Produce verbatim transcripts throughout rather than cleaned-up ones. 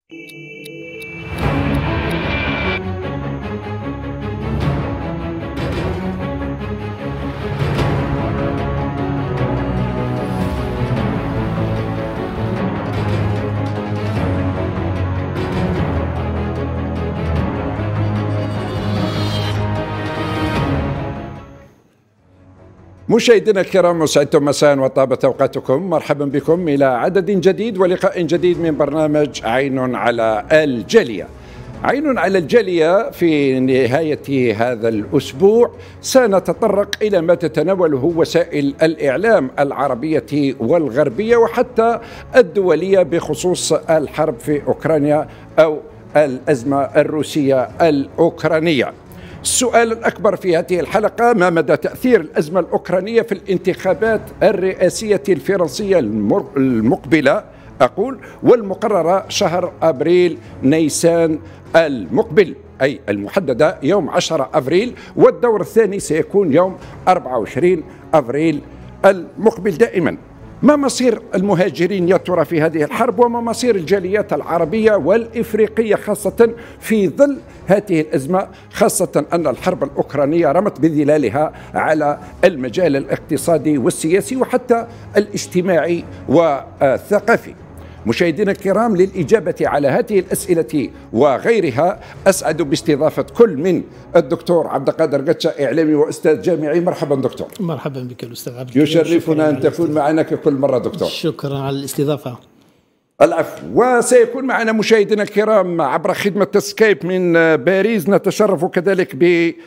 مشاهدينا الكرام، أسعدتم مساء وطابت أوقاتكم. مرحبا بكم إلى عدد جديد ولقاء جديد من برنامج عين على الجالية. عين على الجالية في نهاية هذا الأسبوع سنتطرق إلى ما تتناوله وسائل الإعلام العربية والغربية وحتى الدولية بخصوص الحرب في أوكرانيا أو الأزمة الروسية الأوكرانية. السؤال الأكبر في هذه الحلقة: ما مدى تأثير الأزمة الأوكرانية في الانتخابات الرئاسية الفرنسية المقبلة أقول والمقررة شهر أبريل نيسان المقبل، أي المحددة يوم عشرة أبريل، والدور الثاني سيكون يوم أربعة وعشرين أبريل المقبل. دائما ما مصير المهاجرين يا ترى في هذه الحرب، وما مصير الجاليات العربية والإفريقية خاصة في ظل هذه الأزمة، خاصة أن الحرب الأوكرانية رمت بظلالها على المجال الاقتصادي والسياسي وحتى الاجتماعي والثقافي. مشاهدينا الكرام، للإجابة على هذه الأسئلة وغيرها أسعد باستضافة كل من الدكتور عبد القادر قتشة، إعلامي وأستاذ جامعي. مرحبا دكتور. مرحبا بك الأستاذ عبد القادر، يشرفنا أن تكون معنا ككل مرة دكتور. شكرا على الاستضافة. العفو. وسيكون معنا مشاهدينا الكرام عبر خدمة سكايب من باريس، نتشرف كذلك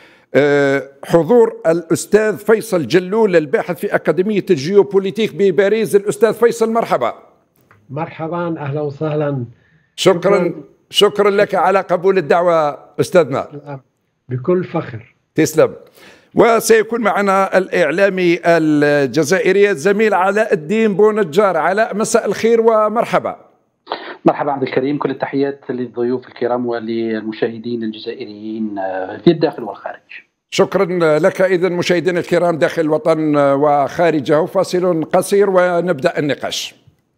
بحضور الأستاذ فيصل جلول الباحث في أكاديمية الجيوبوليتيك بباريس. الأستاذ فيصل مرحبا. مرحبا، أهلا وسهلا. شكرا شكرا لك على قبول الدعوة أستاذنا. بكل فخر. تسلم. وسيكون معنا الإعلامي الجزائري الزميل علاء الدين بونجار. علاء، مساء الخير ومرحبا. مرحبا عبد الكريم، كل التحيات للضيوف الكرام وللمشاهدين الجزائريين في الداخل والخارج. شكرا لك. إذن مشاهدينا الكرام داخل الوطن وخارجه، فاصل قصير ونبدأ النقاش.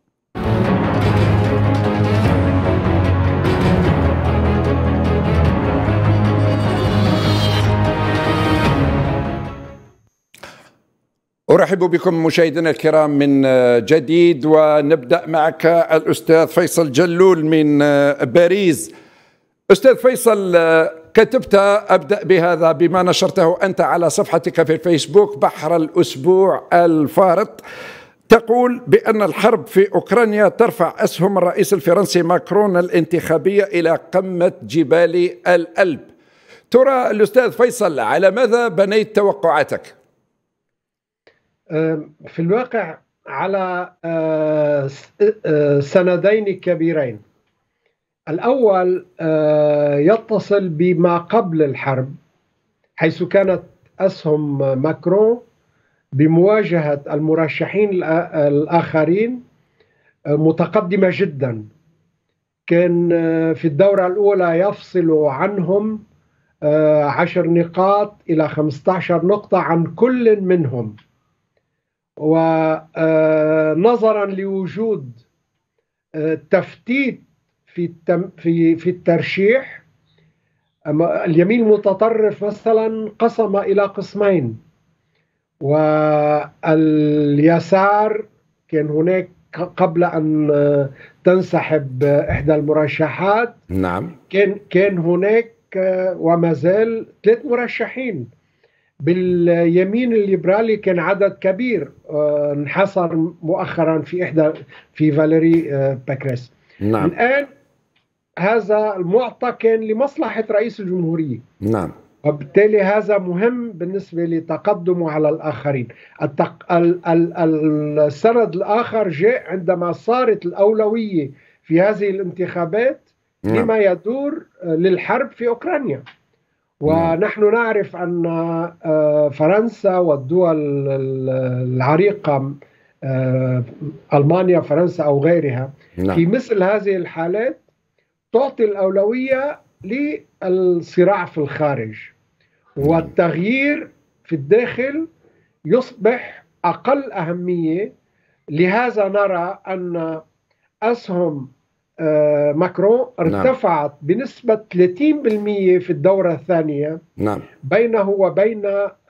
أرحب بكم مشاهدينا الكرام من جديد، ونبدأ معك الأستاذ فيصل جلول من باريس. أستاذ فيصل، كتبت، أبدأ بهذا بما نشرته أنت على صفحتك في الفيسبوك بحر الأسبوع الفارط، تقول بأن الحرب في أوكرانيا ترفع أسهم الرئيس الفرنسي ماكرون الانتخابية إلى قمة جبال الألب. ترى الأستاذ فيصل على ماذا بنيت توقعاتك؟ في الواقع على سندين كبيرين. الأول يتصل بما قبل الحرب، حيث كانت أسهم ماكرون بمواجهة المرشحين الآخرين متقدمة جدا. كان في الدورة الأولى يفصل عنهم عشر نقاط إلى خمسة عشر نقطة عن كل منهم. ونظرا لوجود تفتيت في في في الترشيح، اليمين المتطرف مثلا قسم إلى قسمين، واليسار كان هناك قبل أن تنسحب إحدى المرشحات نعم كان كان هناك وما زال ثلاث مرشحين. باليمين الليبرالي كان عدد كبير انحصر مؤخرا في إحدى في فاليري باكريس. نعم. الآن هذا المعطى كان لمصلحة رئيس الجمهورية. نعم. وبالتالي هذا مهم بالنسبة لتقدمه على الآخرين. التق... ال... ال... السند الآخر جاء عندما صارت الأولوية في هذه الانتخابات نعم. لما يدور للحرب في أوكرانيا. ونحن نعرف أن فرنسا والدول العريقة ألمانيا، فرنسا أو غيرها نعم. في مثل هذه الحالات تعطي الأولوية للصراع في الخارج، والتغيير في الداخل يصبح أقل أهمية. لهذا نرى أن أسهم ماكرون ارتفعت نعم. بنسبة ثلاثين بالمئة في الدورة الثانية نعم. بينه وبين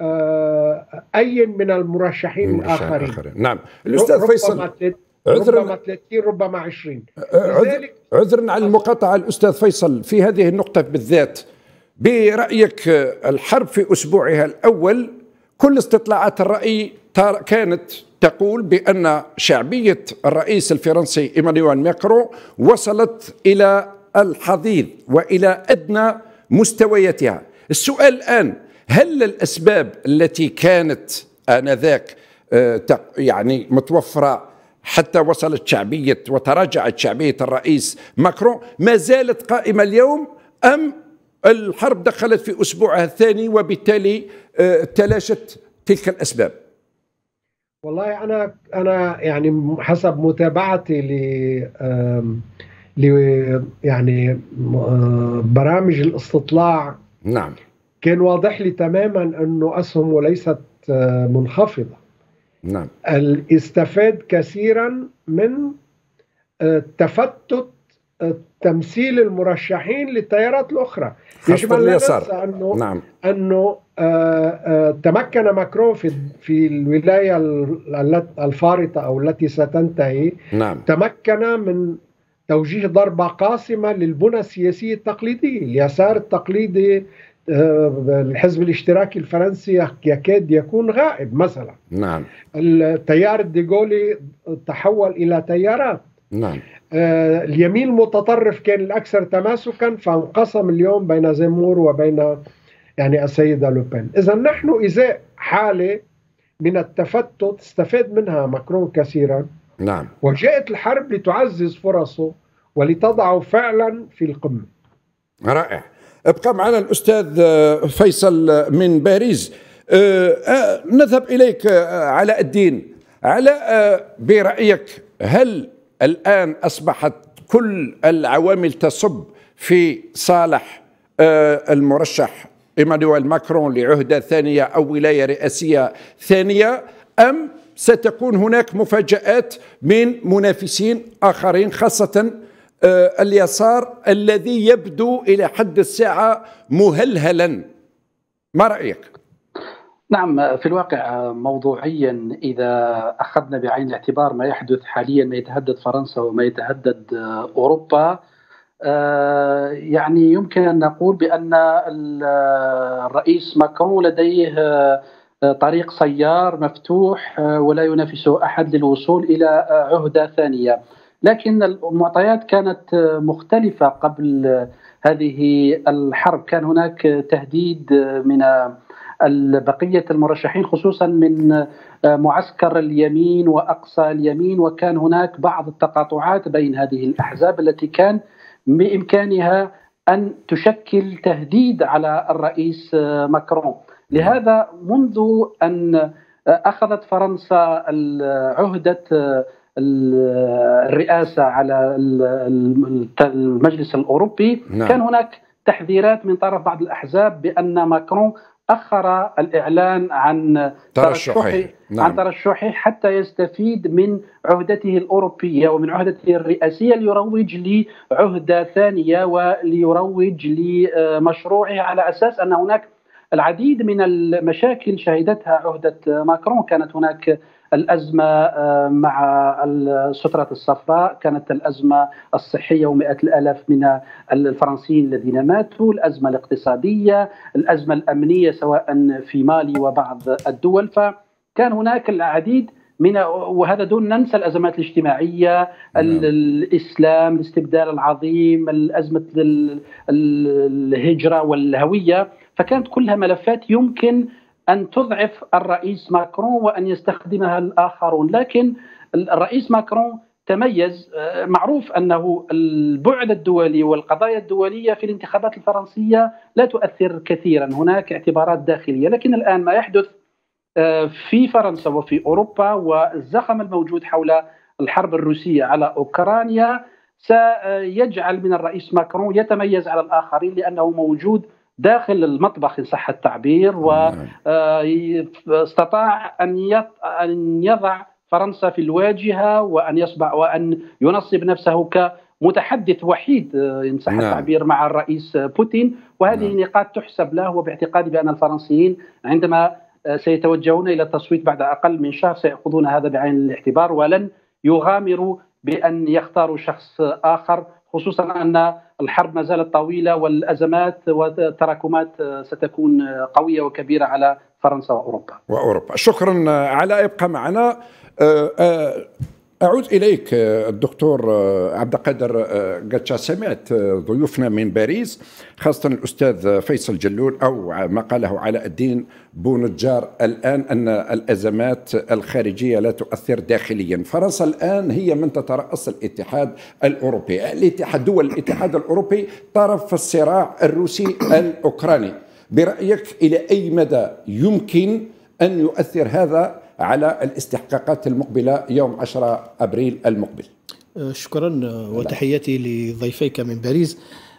أي من المرشحين الآخرين. نعم. الأستاذ فيصل ربما ثلاثين ربما عشرين. عذر عذرا على المقاطعة الأستاذ فيصل في هذه النقطة بالذات، برأيك الحرب في أسبوعها الأول كل استطلاعات الرأي كانت تقول بأن شعبية الرئيس الفرنسي إيمانويل ماكرون وصلت إلى الحضيض وإلى أدنى مستوياتها. السؤال الآن، هل الأسباب التي كانت آنذاك يعني متوفرة حتى وصلت شعبية وتراجعت شعبية الرئيس ماكرون ما زالت قائمة اليوم، أم الحرب دخلت في أسبوعها الثاني وبالتالي تلاشت تلك الأسباب؟ والله أنا أنا يعني حسب متابعتي ل ل يعني برامج الاستطلاع نعم كان واضح لي تماما أنه أسهمه ليست منخفضة. نعم. استفاد كثيرا من تفتت تمثيل المرشحين للتيارات الأخرى. يجب أن ننسى أنه نعم. أنه تمكن ماكرون في في الولاية الفارطة أو التي ستنتهي نعم. تمكن من توجيه ضربة قاسمة للبنى السياسية التقليدية. اليسار التقليدي الحزب الاشتراكي الفرنسي يكاد يكون غائب مثلا. نعم. التيار الديغولي تحول إلى تيارات. نعم. آه اليمين المتطرف كان الأكثر تماسكا، فانقسم اليوم بين زيمور وبين يعني السيدة لوبين. إذا نحن إزاء حالة من التفتت استفاد منها ماكرون كثيرا. نعم. وجاءت الحرب لتعزز فرصه ولتضعه فعلا في القمة. رائع. ابقى معنا الأستاذ فيصل من باريس. نذهب إليك علاء الدين. علاء، برأيك هل الآن أصبحت كل العوامل تصب في صالح المرشح إيمانويل ماكرون لعهدة ثانية أو ولاية رئاسية ثانية، أم ستكون هناك مفاجآت من منافسين آخرين، خاصة اليسار الذي يبدو إلى حد الساعة مهلهلا؟ ما رأيك؟ نعم، في الواقع موضوعيا إذا أخذنا بعين الاعتبار ما يحدث حاليا، ما يتهدد فرنسا وما يتهدد أوروبا، يعني يمكن أن نقول بأن الرئيس ماكرون لديه طريق سيار مفتوح ولا ينافسه أحد للوصول إلى عهدة ثانية. لكن المعطيات كانت مختلفة قبل هذه الحرب. كان هناك تهديد من بقية المرشحين خصوصا من معسكر اليمين وأقصى اليمين، وكان هناك بعض التقاطعات بين هذه الأحزاب التي كان بإمكانها أن تشكل تهديد على الرئيس ماكرون. لهذا منذ أن أخذت فرنسا عهدة الرئاسة على المجلس الأوروبي، نعم. كان هناك تحذيرات من طرف بعض الأحزاب بأن ماكرون أخر الإعلان عن ترشحه نعم. عن ترشحه حتى يستفيد من عهدته الأوروبية ومن عهدته الرئاسية ليروج لعهدة ثانية وليروج لمشروعه، على أساس أن هناك العديد من المشاكل شهدتها عهدة ماكرون. كانت هناك الأزمة مع السترة الصفراء، كانت الأزمة الصحية ومئة الآلاف من الفرنسيين الذين ماتوا، الأزمة الاقتصادية، الأزمة الأمنية سواء في مالي وبعض الدول. فكان هناك العديد من، وهذا دون ننسى الأزمات الاجتماعية، الإسلام، الاستبدال العظيم، الأزمة الهجرة والهوية. فكانت كلها ملفات يمكن أن تضعف الرئيس ماكرون وأن يستخدمها الآخرون. لكن الرئيس ماكرون تميز. معروف أنه البعد الدولي والقضايا الدولية في الانتخابات الفرنسية لا تؤثر كثيرا، هناك اعتبارات داخلية. لكن الآن ما يحدث في فرنسا وفي أوروبا والزخم الموجود حول الحرب الروسية على أوكرانيا سيجعل من الرئيس ماكرون يتميز على الآخرين، لأنه موجود داخل المطبخ إن صح التعبير، واستطاع أن يضع فرنسا في الواجهة وأن يصبح وأن ينصب نفسه متحدث وحيد إن صح التعبير مع الرئيس بوتين، وهذه نعم. نقاط تحسب له. وباعتقادي بأن الفرنسيين عندما سيتوجهون إلى التصويت بعد أقل من شهر سيأخذون هذا بعين الاعتبار، ولن يغامروا بأن يختاروا شخص آخر، خصوصا أن الحرب ما زالت طويلة والأزمات والتراكمات ستكون قوية وكبيرة على فرنسا وأوروبا وأوروبا. شكرا علاء، ابقى معنا. أعود إليك الدكتور عبد القادر قد سمعت ضيوفنا من باريس، خاصة الأستاذ فيصل جلول أو ما قاله علاء الدين بونجار الآن أن الأزمات الخارجية لا تؤثر داخليا. فرنسا الآن هي من تترأس الاتحاد الأوروبي، الاتحاد دول الاتحاد الأوروبي طرف في الصراع الروسي الأوكراني. برأيك إلى أي مدى يمكن أن يؤثر هذا على الاستحقاقات المقبلة يوم عشرة أبريل المقبل؟ شكرا وتحياتي لضيفيك من باريس.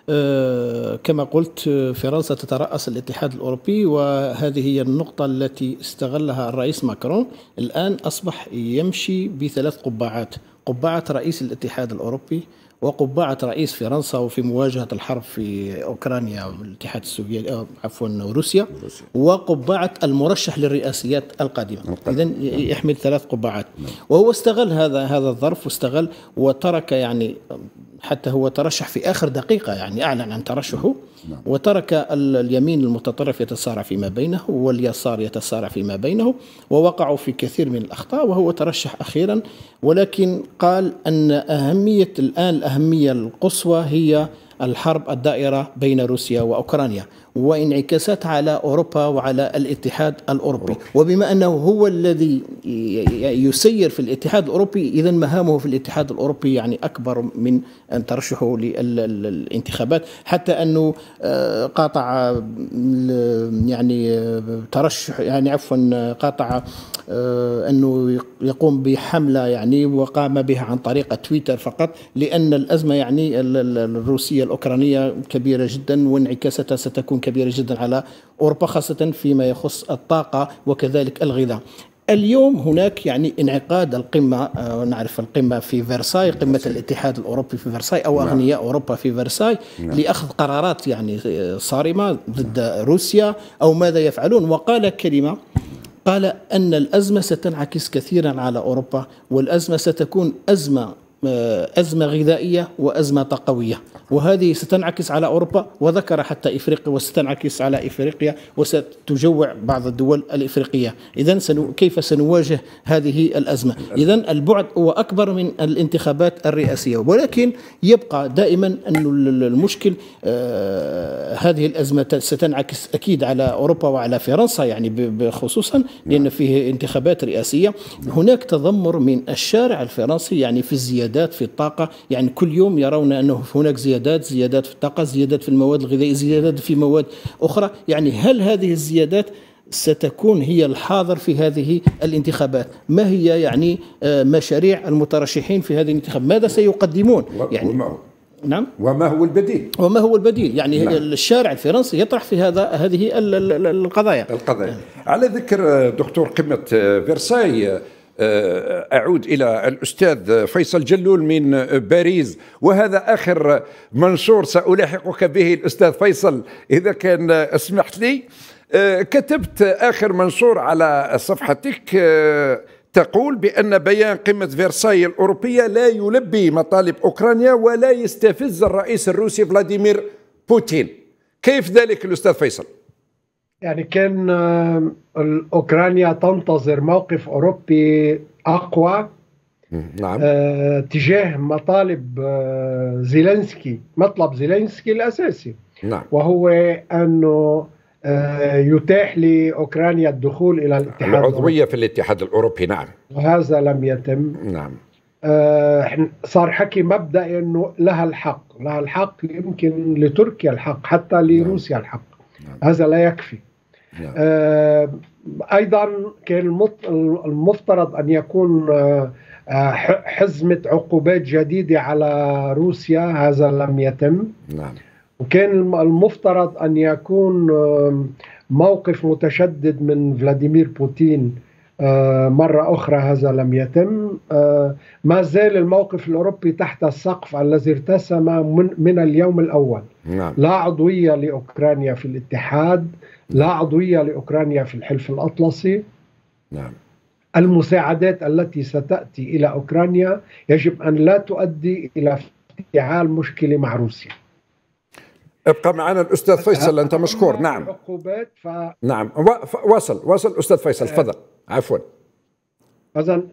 كما قلت فرنسا تترأس الاتحاد الأوروبي، وهذه هي النقطة التي استغلها الرئيس ماكرون. الآن أصبح يمشي بثلاث قبعات: قبعة رئيس الاتحاد الأوروبي، وقبعة رئيس فرنسا وفي مواجهة الحرب في أوكرانيا والاتحاد السوفيتي عفوا روسيا، وقبعة المرشح للرئاسيات القادمة. إذن يحمل ثلاث قبعات، وهو استغل هذا هذا الظرف واستغل وترك، يعني حتى هو ترشح في آخر دقيقة، يعني أعلن عن ترشحه، وترك اليمين المتطرف يتصارع فيما بينه واليسار يتصارع فيما بينه، ووقعوا في كثير من الأخطاء، وهو ترشح أخيرا. ولكن قال أن أهمية الآن الأهمية القصوى هي الحرب الدائرة بين روسيا وأوكرانيا وانعكاساتها على أوروبا وعلى الاتحاد الأوروبي. وبما أنه هو الذي يسير في الاتحاد الأوروبي، إذن مهامه في الاتحاد الأوروبي يعني أكبر من أن ترشحه للانتخابات، حتى أنه قاطع يعني ترشح يعني عفوا قاطع أنه يقوم بحملة يعني وقام بها عن طريق تويتر فقط، لأن الأزمة يعني الروسية الأوكرانية كبيرة جدا وانعكاساتها ستكون كبيرة جدا على أوروبا، خاصة فيما يخص الطاقة وكذلك الغذاء. اليوم هناك يعني انعقاد القمة، نعرف القمة في فرساي، قمة الاتحاد الأوروبي في فرساي أو أغنياء أوروبا في فرساي، لأخذ قرارات يعني صارمة ضد روسيا أو ماذا يفعلون. وقال كلمة، قال أن الأزمة ستنعكس كثيرا على أوروبا، والأزمة ستكون أزمة أزمة غذائية وأزمة طاقوية، وهذه ستنعكس على أوروبا، وذكر حتى إفريقيا وستنعكس على إفريقيا وستجوع بعض الدول الإفريقية. إذن سنو كيف سنواجه هذه الأزمة؟ إذن البعد هو أكبر من الانتخابات الرئاسية، ولكن يبقى دائما أن المشكل آه هذه الأزمة ستنعكس أكيد على أوروبا وعلى فرنسا يعني خصوصا، لأن فيه انتخابات رئاسية. هناك تذمر من الشارع الفرنسي يعني في الزيادة في الطاقة، يعني كل يوم يرون أنه هناك زيادات زيادات في الطاقة، زيادات في المواد الغذائية، زيادات في مواد أخرى. يعني هل هذه الزيادات ستكون هي الحاضر في هذه الانتخابات؟ ما هي يعني مشاريع المترشحين في هذه الانتخابات؟ ماذا سيقدمون؟ يعني نعم، وما هو البديل؟ وما هو البديل؟ يعني نعم. الشارع الفرنسي يطرح في هذا هذه القضايا القضايا على ذكر دكتور قمة فرساي، أعود إلى الأستاذ فيصل جلول من باريس، وهذا آخر منشور سألاحقك به الأستاذ فيصل إذا كان اسمحت لي. كتبت آخر منشور على صفحتك تقول بأن بيان قمة فرساي الأوروبية لا يلبي مطالب أوكرانيا ولا يستفز الرئيس الروسي فلاديمير بوتين. كيف ذلك الأستاذ فيصل؟ يعني كان أوكرانيا تنتظر موقف أوروبي أقوى نعم. آه تجاه مطالب آه زيلينسكي، مطلب زيلينسكي الأساسي نعم. وهو أنه آه يتاح لأوكرانيا الدخول إلى الاتحاد العضوية في الاتحاد الأوروبي. نعم. وهذا لم يتم. نعم. آه صار حكي مبدأ أنه لها الحق، لها الحق، يمكن لتركيا الحق، حتى لروسيا الحق. نعم. هذا لا يكفي. نعم. آه أيضا كان المفترض أن يكون آه حزمة عقوبات جديدة على روسيا، هذا لم يتم. نعم. وكان المفترض أن يكون موقف متشدد من فلاديمير بوتين مرة أخرى هذا لم يتم. ما زال الموقف الأوروبي تحت السقف الذي ارتسم من, من اليوم الأول. نعم. لا عضوية لأوكرانيا في الاتحاد، لا عضوية لأوكرانيا في الحلف الأطلسي. نعم. المساعدات التي ستأتي إلى أوكرانيا يجب أن لا تؤدي إلى افتعال مشكلة مع روسيا. ابقى معنا الأستاذ فيصل، أنت مشكور. نعم. ف... نعم واصل واصل أستاذ فيصل، تفضل. عفوا. إذن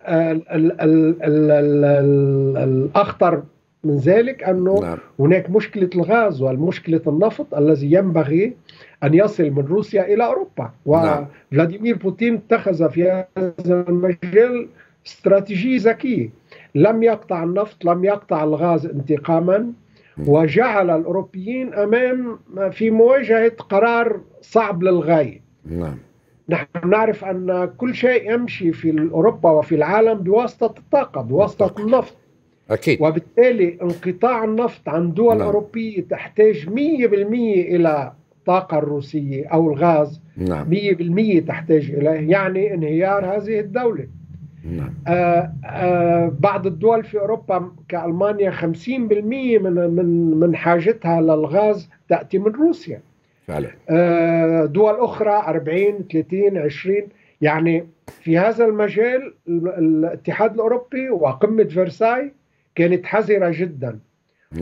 الأخطر من ذلك أنه نعم. هناك مشكلة الغاز والمشكلة النفط الذي ينبغي أن يصل من روسيا إلى أوروبا. وفلاديمير بوتين اتخذ في هذا المجال استراتيجية ذكية، لم يقطع النفط، لم يقطع الغاز انتقاما، وجعل الأوروبيين أمام في مواجهة قرار صعب للغاية. نعم. نحن نعرف أن كل شيء يمشي في أوروبا وفي العالم بواسطة الطاقة، بواسطة النفط. أكيد. وبالتالي انقطاع النفط عن دول نعم. أوروبية تحتاج مية بالمية إلى الطاقة الروسية أو الغاز. نعم. مية بالمية تحتاج إليه، يعني انهيار هذه الدولة. نعم. آه آه بعض الدول في أوروبا كألمانيا خمسين بالمية من من من حاجتها للغاز تأتي من روسيا. فعلا. آه دول أخرى أربعين ثلاثين عشرين. يعني في هذا المجال الاتحاد الأوروبي وقمة فرساي كانت حذرة جدا. نعم.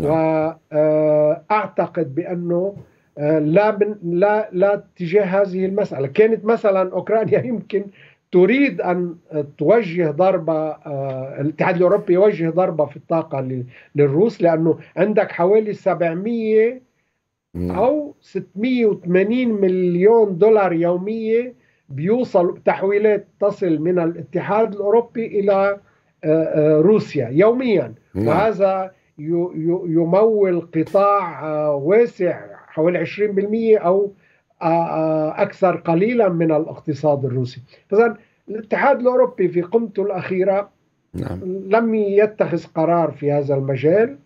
وأعتقد بأنه لا لا لا تجاه هذه المسألة. كانت مثلا أوكرانيا يمكن تريد أن توجه ضربة، الاتحاد الأوروبي يوجه ضربة في الطاقة للروس، لأنه عندك حوالي سبعمية أو ستمية وثمانين مليون دولار يومية بيوصل تحويلات تصل من الاتحاد الأوروبي إلى روسيا يوميا. وهذا يمول قطاع واسع حوالي عشرين بالمية أو أكثر قليلا من الاقتصاد الروسي. فإذن الاتحاد الأوروبي في قمته الأخيرة نعم. لم يتخذ قرار في هذا المجال.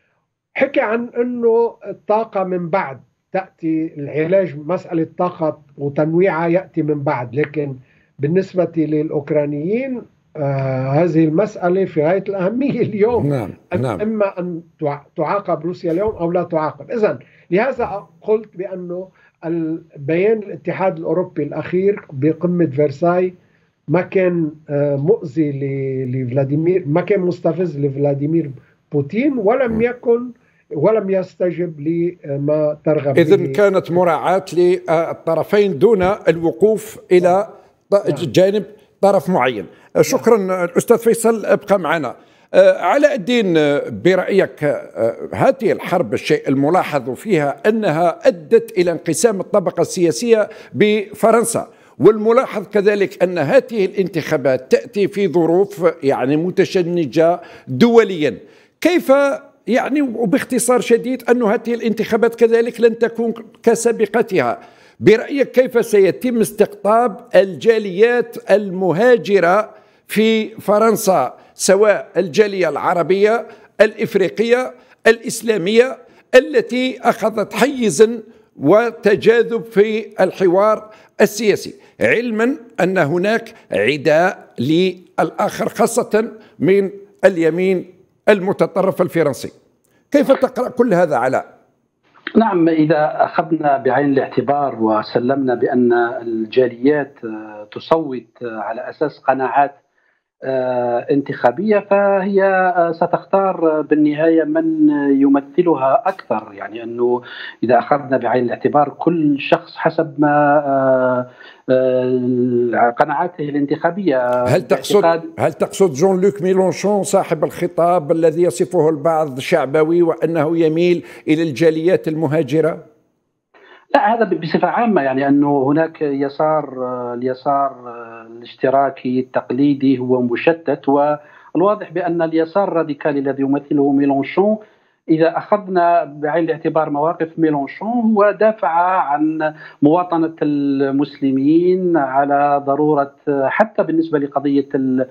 حكى عن أنه الطاقة من بعد تأتي، العلاج مسألة طاقة وتنويعها يأتي من بعد، لكن بالنسبة للأوكرانيين آه هذه المسألة في غاية الأهمية اليوم. نعم. نعم. إما أن تعاقب روسيا اليوم أو لا تعاقب. إذن لهذا قلت بأنه البيان الاتحاد الأوروبي الأخير بقمة فرساي ما كان آه مؤذي لفلاديمير، ما كان مستفز لفلاديمير بوتين، ولم يكن ولم يستجب لما ترغب به. إذن كانت مراعاة للطرفين دون الوقوف إلى جانب طرف معين. شكرا الأستاذ فيصل، ابقى معنا. علاء الدين، برأيك هذه الحرب الشيء الملاحظ فيها أنها أدت إلى انقسام الطبقة السياسية بفرنسا، والملاحظ كذلك أن هذه الانتخابات تأتي في ظروف يعني متشنجة دوليا. كيف يعني وباختصار شديد أن هذه الانتخابات كذلك لن تكون كسابقتها، برأيك كيف سيتم استقطاب الجاليات المهاجرة في فرنسا، سواء الجالية العربية الإفريقية الإسلامية التي أخذت حيزا وتجاذب في الحوار السياسي، علما أن هناك عداء للآخر خاصة من اليمين المتطرف الفرنسي؟ كيف تقرأ كل هذا علاء؟ نعم، إذا أخذنا بعين الاعتبار وسلمنا بأن الجاليات تصوت على أساس قناعات انتخابية، فهي ستختار بالنهاية من يمثلها أكثر. يعني أنه إذا أخذنا بعين الاعتبار كل شخص حسب ما قناعاته الانتخابية. هل تقصد هل تقصد جون لوك ميلونشون صاحب الخطاب الذي يصفه البعض شعبوي وأنه يميل إلى الجاليات المهاجرة؟ لا، هذا بصفة عامة. يعني أنه هناك يسار، اليسار الاشتراكي التقليدي هو مشتت، والواضح بأن اليسار الراديكالي الذي يمثله ميلونشون، إذا أخذنا بعين الاعتبار مواقف ميلونشون، هو دافع عن مواطنة المسلمين، على ضرورة حتى بالنسبة لقضية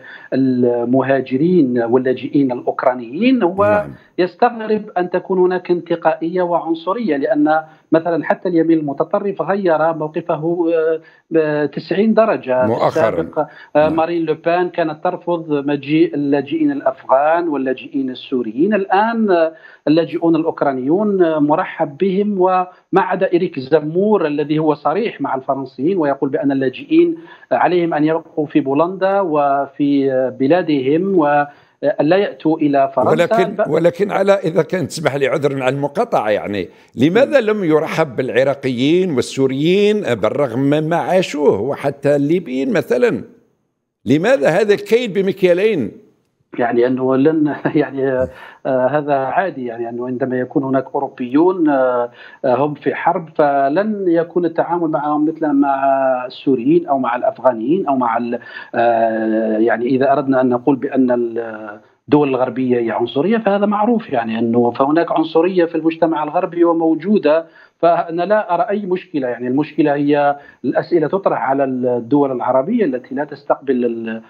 المهاجرين واللاجئين الأوكرانيين، هو يستغرب أن تكون هناك انتقائية وعنصرية، لأن مثلا حتى اليمين المتطرف غير موقفه تسعين درجة مؤخرا. مارين لوبان كانت ترفض مجيء اللاجئين الأفغان واللاجئين السوريين، الآن اللاجئون الأوكرانيون مرحب بهم، وما عدا إريك زمور الذي هو صريح مع الفرنسيين ويقول بأن اللاجئين عليهم أن يبقوا في بولندا وفي بلادهم و لا يأتوا إلى فرنسا. ولكن ولكن على إذا كانت تسمح لي عذرا على المقاطعة، يعني لماذا لم يرحب بالعراقيين والسوريين بالرغم مما عاشوه وحتى الليبيين مثلا؟ لماذا هذا الكيل بمكيالين؟ يعني أنه لن يعني آه هذا عادي، يعني أنه عندما يكون هناك أوروبيون آه هم في حرب فلن يكون التعامل معهم مثل مع السوريين أو مع الأفغانيين أو مع آه يعني إذا أردنا أن نقول بأن الدول الغربية هي عنصرية فهذا معروف، يعني أنه فهناك عنصرية في المجتمع الغربي وموجودة، فأنا لا أرى أي مشكلة. يعني المشكلة هي الأسئلة تطرح على الدول العربية التي لا تستقبل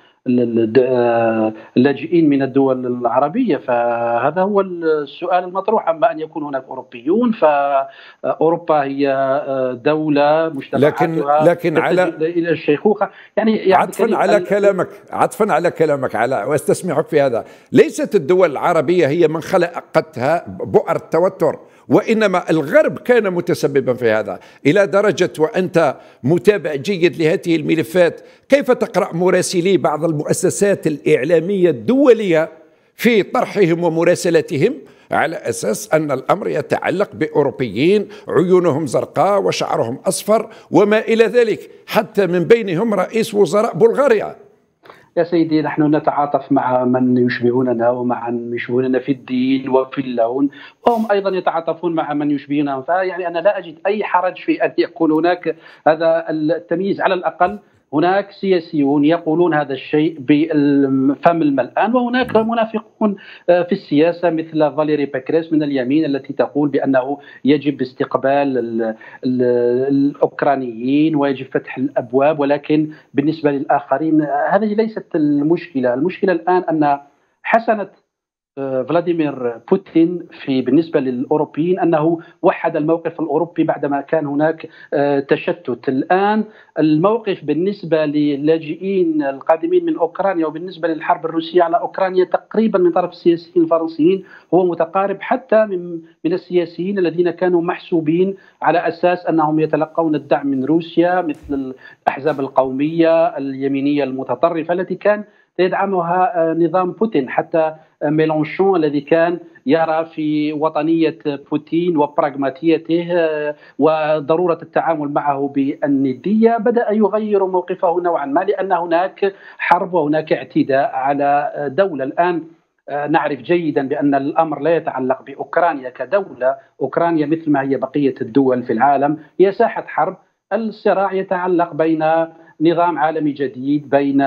اللاجئين من الدول العربية، فهذا هو السؤال المطروح. أما أن يكون هناك أوروبيون فأوروبا هي دولة مجتمعاتها لكن لكن على إلى الشيخوخة. يعني, يعني عطفا على كلامك عطفا على كلامك على واستسمعك في هذا، ليست الدول العربية هي من خلقتها بؤر التوتر، وإنما الغرب كان متسببا في هذا إلى درجة، وأنت متابع جيد لهذه الملفات، كيف تقرأ مراسلي بعض المؤسسات الإعلامية الدولية في طرحهم ومراسلتهم على أساس أن الأمر يتعلق بأوروبيين عيونهم زرقاء وشعرهم أصفر وما إلى ذلك، حتى من بينهم رئيس وزراء بلغاريا؟ يا سيدي نحن نتعاطف مع من يشبهوننا ومع من يشبهوننا في الدين وفي اللون، وهم أيضا يتعاطفون مع من يشبهونهم، فيعني أنا لا أجد أي حرج في أن يكون هناك هذا التمييز. على الأقل هناك سياسيون يقولون هذا الشيء بالفم الملآن، وهناك منافقون في السياسة مثل فاليري باكريس من اليمين التي تقول بأنه يجب استقبال الأوكرانيين ويجب فتح الأبواب، ولكن بالنسبة للآخرين هذه ليست المشكلة. المشكلة الآن أن حسنة فلاديمير بوتين في بالنسبة للأوروبيين أنه وحد الموقف الأوروبي بعدما كان هناك تشتت. الآن الموقف بالنسبة للاجئين القادمين من أوكرانيا وبالنسبة للحرب الروسية على أوكرانيا تقريبا من طرف السياسيين الفرنسيين هو متقارب، حتى من من السياسيين الذين كانوا محسوبين على أساس أنهم يتلقون الدعم من روسيا، مثل الأحزاب القومية اليمينية المتطرفة التي كان يدعمها نظام بوتين. حتى ميلانشون الذي كان يرى في وطنية بوتين وبراغماتيته وضرورة التعامل معه بالندية بدأ يغير موقفه نوعا ما، لأن هناك حرب وهناك اعتداء على دولة. الآن نعرف جيدا بأن الأمر لا يتعلق بأوكرانيا كدولة، أوكرانيا مثل ما هي بقية الدول في العالم هي ساحة حرب. الصراع يتعلق بين نظام عالمي جديد، بين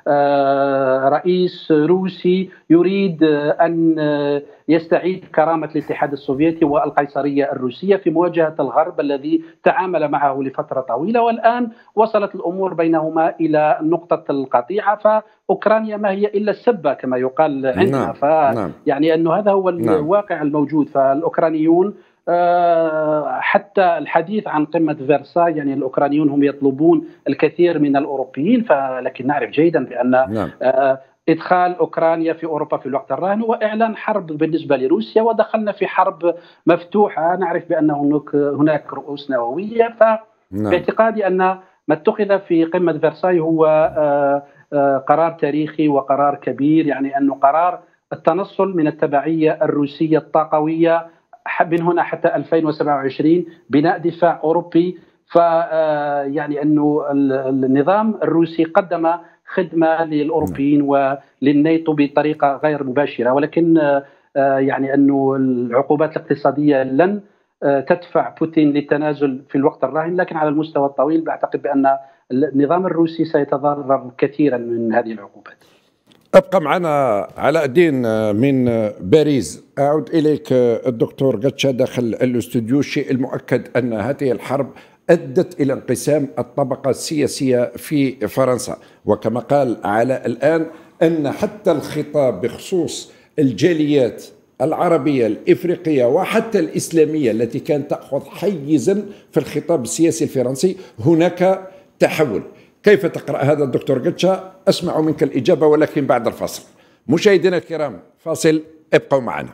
رئيس روسي يريد أن يستعيد كرامة الاتحاد السوفيتي والقيصرية الروسية في مواجهة الغرب الذي تعامل معه لفترة طويلة، والآن وصلت الأمور بينهما إلى نقطة القطيعة، فأوكرانيا ما هي إلا السبة كما يقال عندنا. نعم. يعني أنه هذا هو الواقع نعم. الموجود. فالأوكرانيون حتى الحديث عن قمة فرساي، يعني الأوكرانيون هم يطلبون الكثير من الأوروبيين، فلكن نعرف جيدا بأن نعم. إدخال أوكرانيا في أوروبا في الوقت الراهن هو إعلان حرب بالنسبة لروسيا، ودخلنا في حرب مفتوحة. نعرف بأن هناك رؤوس نووية، فباعتقادي أن ما اتخذ في قمة فرساي هو قرار تاريخي وقرار كبير، يعني أنه قرار التنصل من التبعية الروسية الطاقوية من هنا حتى ألفين وسبعة وعشرين، بناء دفاع أوروبي. ف يعني أنه النظام الروسي قدم خدمة للأوروبيين وللناتو بطريقة غير مباشرة، ولكن يعني أنه العقوبات الاقتصادية لن تدفع بوتين للتنازل في الوقت الراهن، لكن على المستوى الطويل بعتقد بأن النظام الروسي سيتضرر كثيرا من هذه العقوبات. أبقى معنا علاء الدين من باريس. أعود إليك الدكتور قتشة داخل الاستوديو. الشيء المؤكد أن هذه الحرب أدت إلى انقسام الطبقة السياسية في فرنسا، وكما قال علاء الآن أن حتى الخطاب بخصوص الجاليات العربية الإفريقية وحتى الإسلامية التي كانت تأخذ حيزا في الخطاب السياسي الفرنسي هناك تحول. كيف تقرأ هذا الدكتور قتشة؟ أسمع منك الإجابة ولكن بعد الفاصل. مشاهدينا الكرام، فاصل، ابقوا معنا.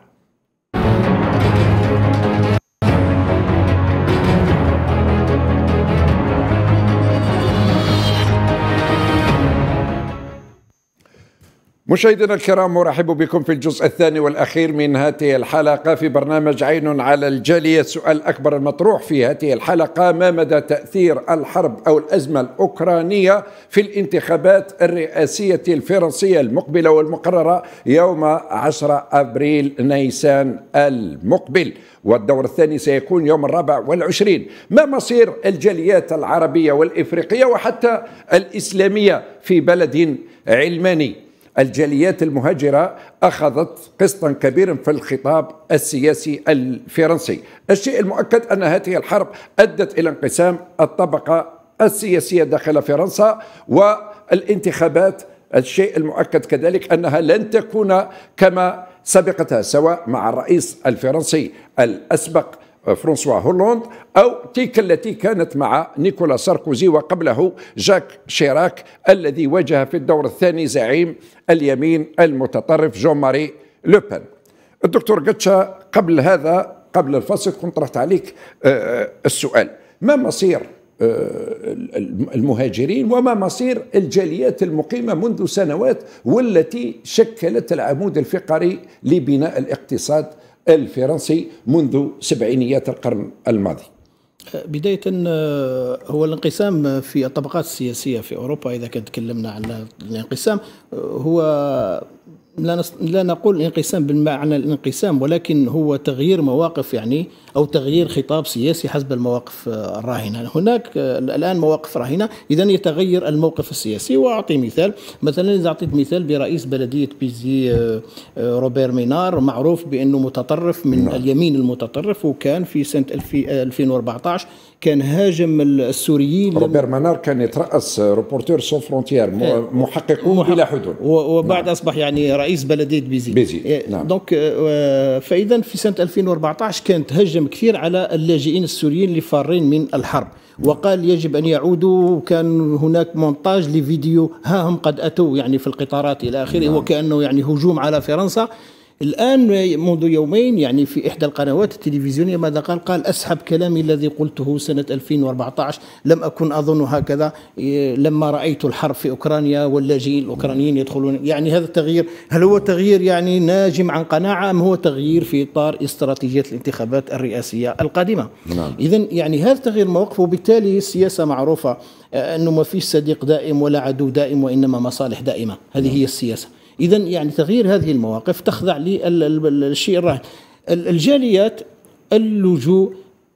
مشاهدينا الكرام، مرحب بكم في الجزء الثاني والأخير من هذه الحلقة في برنامج عين على الجالية. السؤال الأكبر المطروح في هذه الحلقة: ما مدى تأثير الحرب أو الأزمة الأوكرانية في الانتخابات الرئاسية الفرنسية المقبلة والمقررة يوم عشرة أبريل نيسان المقبل، والدور الثاني سيكون يوم الرابع والعشرين. ما مصير الجاليات العربية والإفريقية وحتى الإسلامية في بلد علماني؟ الجاليات المهاجرة أخذت قسطا كبيرا في الخطاب السياسي الفرنسي. الشيء المؤكد أن هذه الحرب أدت إلى انقسام الطبقة السياسية داخل فرنسا والانتخابات. الشيء المؤكد كذلك أنها لن تكون كما سبقتها، سواء مع الرئيس الفرنسي الأسبق فرانسوا هولاند أو تلك التي كانت مع نيكولا ساركوزي وقبله جاك شيراك الذي واجه في الدور الثاني زعيم اليمين المتطرف جون ماري لوبن. الدكتور قتشة، قبل هذا قبل الفصل كنت طرحت عليك السؤال: ما مصير المهاجرين وما مصير الجاليات المقيمة منذ سنوات والتي شكلت العمود الفقري لبناء الاقتصاد الفرنسي منذ سبعينيات القرن الماضي؟ بداية هو الانقسام في الطبقات السياسية في أوروبا، إذا كنت تكلمنا عن الانقسام، هو لا, لا نقول انقسام بالمعنى الانقسام، ولكن هو تغيير مواقف، يعني أو تغيير خطاب سياسي حسب المواقف الراهنة. هناك الآن مواقف راهنة، إذا يتغير الموقف السياسي. وأعطي مثال، مثلا إذا أعطيت مثال برئيس بلدية بيزي روبير مينار، معروف بأنه متطرف من نعم. اليمين المتطرف، وكان في سنة ألفين وأربعة عشر كان هاجم السوريين. روبير مينار كان يترأس روبورتور سون فرونتيير، محققون بلا حدود، وبعد نعم. أصبح يعني رئيس بلدية بيزي, بيزي. نعم. دونك فإذا في سنة ألفين وأربعة عشر كان تهجم كثير على اللاجئين السوريين اللي فارين من الحرب، وقال يجب أن يعودوا. وكان هناك مونتاج لفيديو ها هم قد أتوا يعني في القطارات إلى آخره، نعم. وكأنه يعني هجوم على فرنسا. الآن منذ يومين يعني في إحدى القنوات التلفزيونية ماذا قال؟ قال: أسحب كلامي الذي قلته سنة ألفين وأربعة عشر، لم أكن أظن هكذا لما رأيت الحرب في أوكرانيا واللاجئين الأوكرانيين يدخلون. يعني هذا التغيير، هل هو تغيير يعني ناجم عن قناعة أم هو تغيير في إطار استراتيجية الانتخابات الرئاسية القادمة؟ نعم. إذن يعني هذا تغيير مواقف، وبالتالي السياسة معروفة أنه ما فيش صديق دائم ولا عدو دائم، وإنما مصالح دائمة. هذه هي السياسة. إذا يعني تغيير هذه المواقف تخضع للشيء الراهن. الجاليات، اللجوء،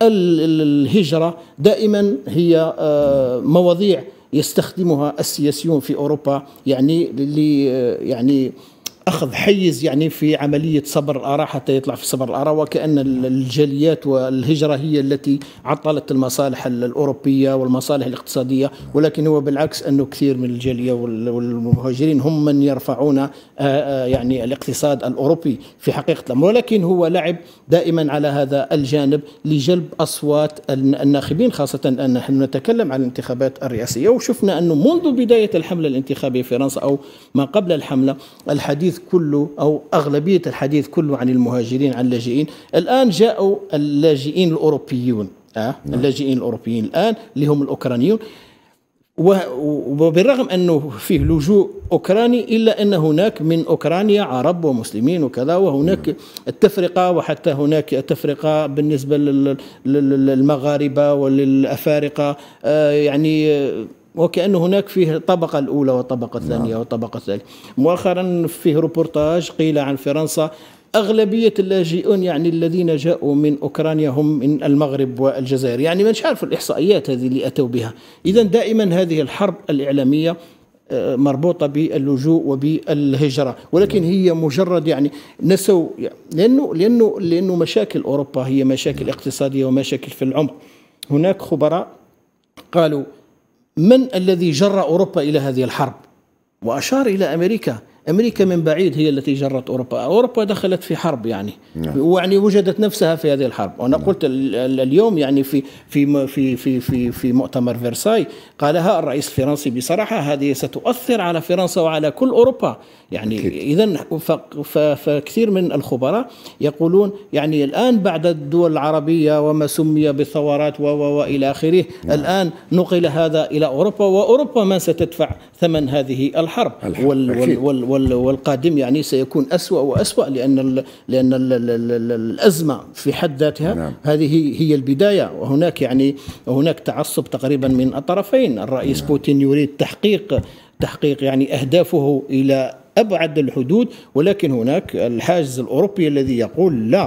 الهجرة دائما هي مواضيع يستخدمها السياسيون في أوروبا، يعني اللي يعني أخذ حيز يعني في عملية صبر الآراء حتى يطلع في صبر الآراء، وكأن الجاليات والهجرة هي التي عطلت المصالح الأوروبية والمصالح الاقتصادية، ولكن هو بالعكس أنه كثير من الجالية والمهاجرين هم من يرفعون يعني الاقتصاد الأوروبي في حقيقة الأمر. ولكن هو لعب دائما على هذا الجانب لجلب أصوات الناخبين، خاصة أن نحن نتكلم عن الانتخابات الرئاسية. وشفنا أنه منذ بداية الحملة الانتخابية في فرنسا أو ما قبل الحملة، الحديث كله أو أغلبية الحديث كله عن المهاجرين، عن اللاجئين. الآن جاءوا اللاجئين الأوروبيون، آه نعم. اللاجئين الأوروبيين الآن اللي هم الأوكرانيون، وبالرغم أنه فيه لجوء أوكراني إلا أن هناك من أوكرانيا عرب ومسلمين وكذا، وهناك التفرقة، وحتى هناك تفرقة بالنسبة للمغاربة وللأفارقة، آه يعني وكأنه هناك فيه الطبقة الأولى والطبقة الثانية والطبقة الثالثة. مؤخرا فيه روبورتاج قيل عن فرنسا أغلبية اللاجئون يعني الذين جاءوا من أوكرانيا هم من المغرب والجزائر، يعني مش عارف الإحصائيات هذه اللي أتوا بها. إذن دائما هذه الحرب الإعلامية مربوطة باللجوء وبالهجرة، ولكن هي مجرد يعني نسوا، لأنه لأنه لأنه مشاكل أوروبا هي مشاكل اقتصادية ومشاكل في العمق. هناك خبراء قالوا: من الذي جر أوروبا إلى هذه الحرب؟ وأشار إلى أمريكا. أمريكا من بعيد هي التي جرت أوروبا. أوروبا دخلت في حرب يعني نعم. ويعني وجدت نفسها في هذه الحرب. وأنا نعم. قلت اليوم يعني في في في في في في مؤتمر فرساي قالها الرئيس الفرنسي بصراحة، هذه ستؤثر على فرنسا وعلى كل أوروبا يعني. إذن فكثير من الخبراء يقولون يعني الآن بعد الدول العربية وما سمي بالثورات وإلى آخره نعم. الآن نقل هذا إلى أوروبا، وأوروبا من ستدفع ثمن هذه الحرب وال وال وال وال والقادم يعني سيكون أسوأ وأسوأ، لأن ال لأن ال ال ال الأزمة في حد ذاتها نعم. هذه هي البداية. وهناك يعني هناك تعصب تقريبا من الطرفين. الرئيس نعم. بوتين يريد تحقيق تحقيق يعني أهدافه إلى أبعد الحدود، ولكن هناك الحاجز الأوروبي الذي يقول لا،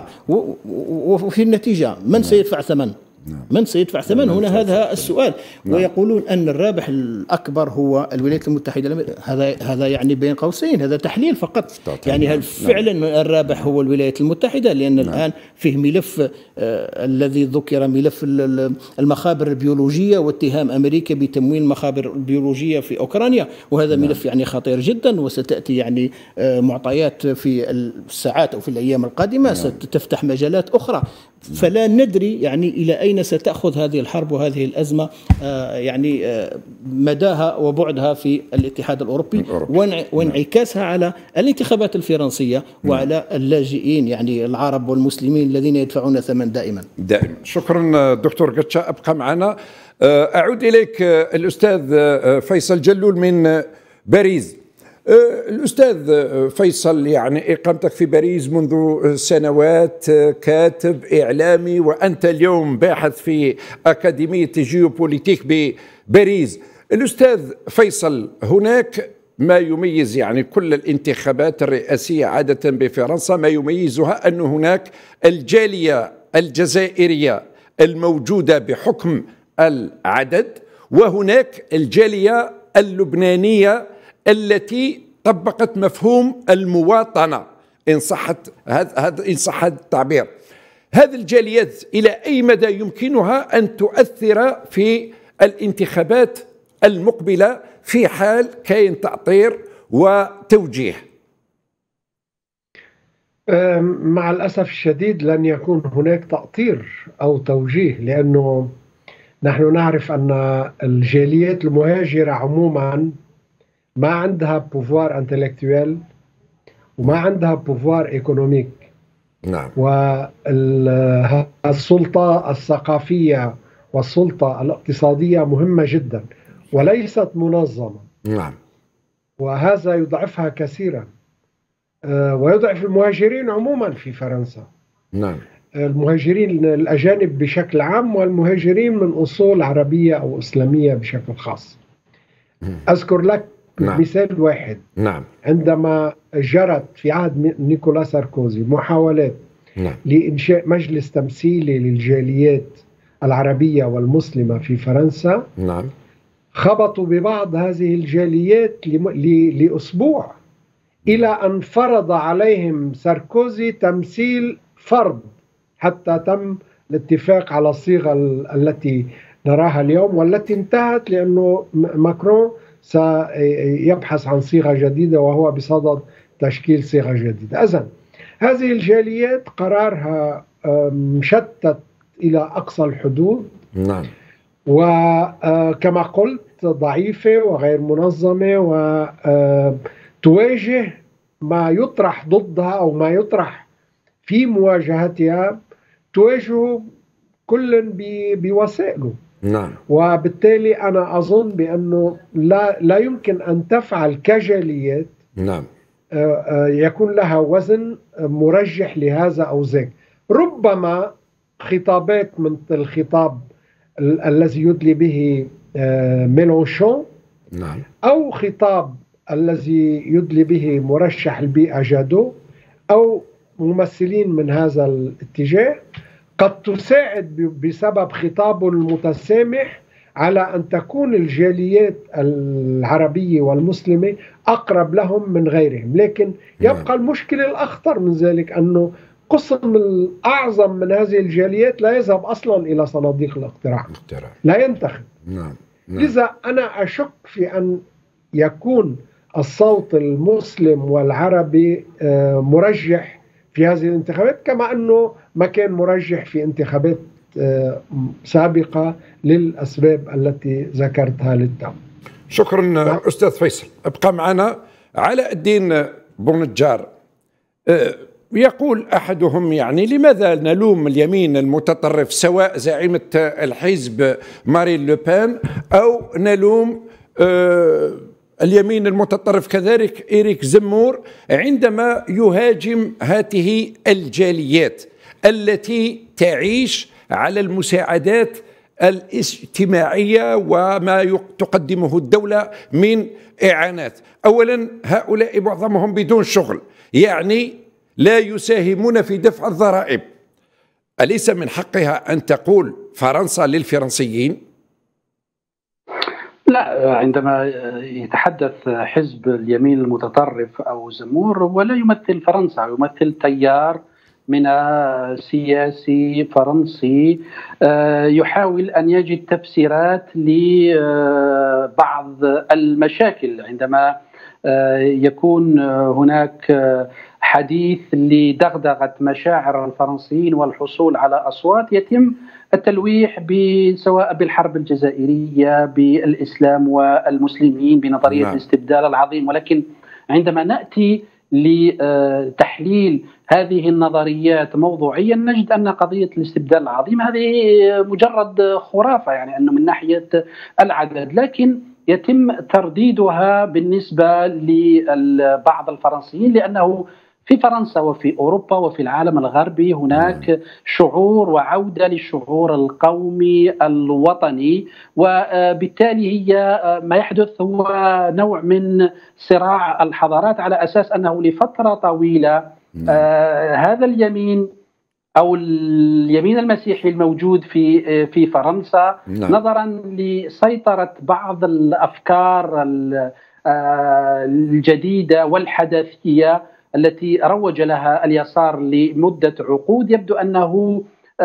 وفي النتيجة من سيدفع ثمن؟ من سيدفع ثمن هنا؟ هذا السؤال. ويقولون أن الرابح الأكبر هو الولايات المتحدة الأمريكية. هذا هذا يعني بين قوسين هذا تحليل فقط. يعني هل فعلا الرابح هو الولايات المتحدة؟ لأن الآن فيه ملف آه الذي ذكر ملف المخابر البيولوجية واتهام أمريكا بتمويل المخابر البيولوجية في أوكرانيا، وهذا ملف يعني خطير جدا، وستأتي يعني آه معطيات في الساعات أو في الأيام القادمة ستفتح مجالات أخرى. فلا ندري يعني إلى أين ستأخذ هذه الحرب وهذه الأزمة آه يعني آه مداها وبعدها في الاتحاد الأوروبي وانعكاسها على الانتخابات الفرنسية وعلى اللاجئين يعني العرب والمسلمين الذين يدفعون ثمن دائما دائما. شكرا دكتور قتشة، أبقى معنا. أعود إليك الأستاذ فيصل جلول من باريس. الأستاذ فيصل، يعني إقامتك في باريس منذ سنوات، كاتب إعلامي، وأنت اليوم باحث في أكاديمية جيوبوليتيك بباريس. الأستاذ فيصل، هناك ما يميز يعني كل الانتخابات الرئاسية عادة بفرنسا، ما يميزها أن هناك الجالية الجزائرية الموجودة بحكم العدد، وهناك الجالية اللبنانية التي طبقت مفهوم المواطنة إن صحت هذا إن صح التعبير. هذه الجاليات إلى أي مدى يمكنها أن تؤثر في الانتخابات المقبلة في حال كاين تعطير وتوجيه؟ مع الأسف الشديد لن يكون هناك تأطير أو توجيه، لأنه نحن نعرف أن الجاليات المهاجرة عموما ما عندها بوفوار انتلكتويل وما عندها بوفوار ايكونوميك. نعم. والسلطة الثقافية والسلطة الاقتصادية مهمة جدا وليست منظمة. نعم. وهذا يضعفها كثيرا ويضعف المهاجرين عموما في فرنسا. نعم. المهاجرين الأجانب بشكل عام والمهاجرين من أصول عربية أو إسلامية بشكل خاص. أذكر لك نعم. مثال واحد. نعم. عندما جرت في عهد نيكولا ساركوزي محاولات نعم. لإنشاء مجلس تمثيلي للجاليات العربية والمسلمة في فرنسا، نعم. خبطوا ببعض هذه الجاليات لأسبوع إلى أن فرض عليهم ساركوزي تمثيل فرض حتى تم الاتفاق على الصيغة التي نراها اليوم والتي انتهت، لأنه ماكرون سيبحث عن صيغة جديدة وهو بصدد تشكيل صيغة جديدة. إذن هذه الجاليات قرارها مشتت إلى أقصى الحدود. نعم. وكما قلت ضعيفة وغير منظمة، وتواجه ما يطرح ضدها أو ما يطرح في مواجهتها تواجه كل بوسائله. نعم. وبالتالي أنا أظن بأنه لا لا يمكن أن تفعل كجاليات نعم يكون لها وزن مرجح لهذا أو ذاك. ربما خطابات من الخطاب الذي يدلي به ميلانشون، نعم، أو خطاب الذي يدلي به مرشح البيئة جادو أو ممثلين من هذا الاتجاه، قد تساعد بسبب خطابه المتسامح على أن تكون الجاليات العربية والمسلمة أقرب لهم من غيرهم. لكن يبقى المشكلة الأخطر من ذلك أنه قسم الأعظم من هذه الجاليات لا يذهب أصلا إلى صناديق الاقتراع، لا ينتخب. نعم. نعم. لذا أنا أشك في أن يكون الصوت المسلم والعربي مرجح في هذه الانتخابات، كما أنه ما كان مرجح في انتخابات سابقة للأسباب التي ذكرتها للتو. شكرا أستاذ فيصل. ابقى معنا. علاء الدين بونجار، يقول أحدهم يعني لماذا نلوم اليمين المتطرف سواء زعيمة الحزب مارين لوبان أو نلوم اليمين المتطرف كذلك إيريك زمور عندما يهاجم هذه الجاليات التي تعيش على المساعدات الاجتماعية وما تقدمه الدولة من إعانات. أولا هؤلاء معظمهم بدون شغل، يعني لا يساهمون في دفع الضرائب. أليس من حقها أن تقول فرنسا للفرنسيين؟ لا، عندما يتحدث حزب اليمين المتطرف أو زمور ولا يمثل فرنسا، يمثل تيار من سياسي فرنسي يحاول أن يجد تفسيرات لبعض المشاكل. عندما يكون هناك حديث لدغدغة مشاعر الفرنسيين والحصول على أصوات، يتم التلويح سواء بالحرب الجزائرية، بالإسلام والمسلمين، بنظرية نعم. الاستبدال العظيم. ولكن عندما نأتي لتحليل هذه النظريات موضوعيا نجد أن قضية الاستبدال العظيم هذه مجرد خرافة، يعني أنه من ناحية العدد، لكن يتم ترديدها بالنسبة لبعض الفرنسيين، لأنه في فرنسا وفي أوروبا وفي العالم الغربي هناك شعور وعودة للشعور القومي الوطني، وبالتالي هي ما يحدث هو نوع من صراع الحضارات، على أساس أنه لفترة طويلة آه هذا اليمين أو اليمين المسيحي الموجود في في فرنسا نعم. نظرا لسيطرة بعض الأفكار الجديدة والحداثية التي روج لها اليسار لمدة عقود، يبدو أنه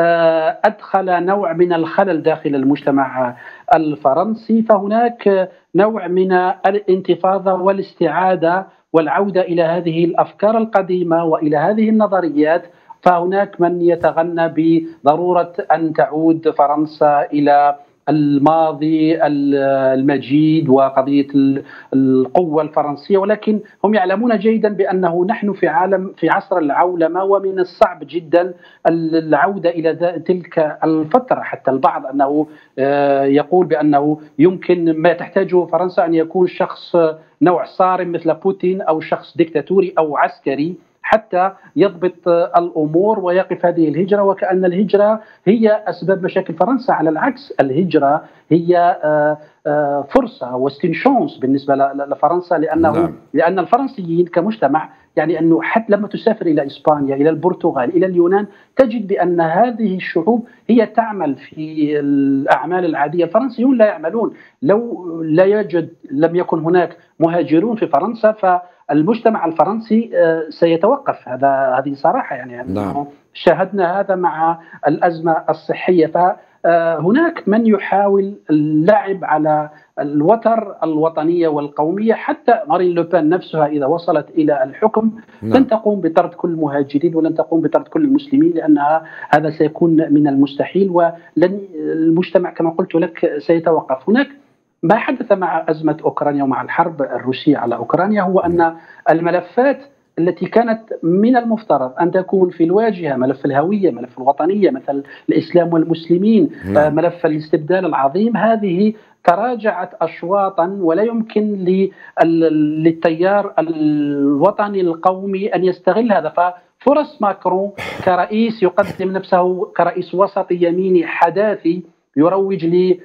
أدخل نوع من الخلل داخل المجتمع الفرنسي. فهناك نوع من الانتفاضة والاستعادة والعودة إلى هذه الأفكار القديمة وإلى هذه النظريات. فهناك من يتغنى بضرورة أن تعود فرنسا إلى الماضي المجيد وقضية القوة الفرنسية، ولكن هم يعلمون جيدا بأنه نحن في عالم في عصر العولمة، ومن الصعب جدا العودة إلى تلك الفترة. حتى البعض أنه يقول بأنه يمكن ما تحتاجه فرنسا أن يكون شخص نوع صارم مثل بوتين أو شخص ديكتاتوري أو عسكري حتى يضبط الأمور ويقف هذه الهجرة، وكأن الهجرة هي أسباب مشاكل فرنسا. على العكس، الهجرة هي فرصة واستنشانس بالنسبة لفرنسا، لأنه نعم. لأن الفرنسيين كمجتمع يعني أنه حتى لما تسافر إلى إسبانيا، إلى البرتغال، إلى اليونان، تجد بأن هذه الشعوب هي تعمل في الأعمال العادية. الفرنسيون لا يعملون. لو لا يوجد لم يكن هناك مهاجرون في فرنسا فالمجتمع الفرنسي سيتوقف. هذا هذه صراحة يعني نعم. شاهدنا هذا مع الأزمة الصحية. فهناك من يحاول اللعب على الوتر الوطنية والقومية. حتى مارين لوبان نفسها إذا وصلت إلى الحكم نعم. لن تقوم بطرد كل المهاجرين ولن تقوم بطرد كل المسلمين، لأنها هذا سيكون من المستحيل، ولن المجتمع كما قلت لك سيتوقف. هناك ما حدث مع أزمة أوكرانيا ومع الحرب الروسية على أوكرانيا هو أن الملفات التي كانت من المفترض أن تكون في الواجهة، ملف الهوية، ملف الوطنية، مثل الإسلام والمسلمين، نعم. ملف الاستبدال العظيم، هذه تراجعت أشواطا، ولا يمكن للتيار الوطني القومي أن يستغل هذا. ففرص ماكرون كرئيس يقدم نفسه كرئيس وسطي يميني حداثي يروج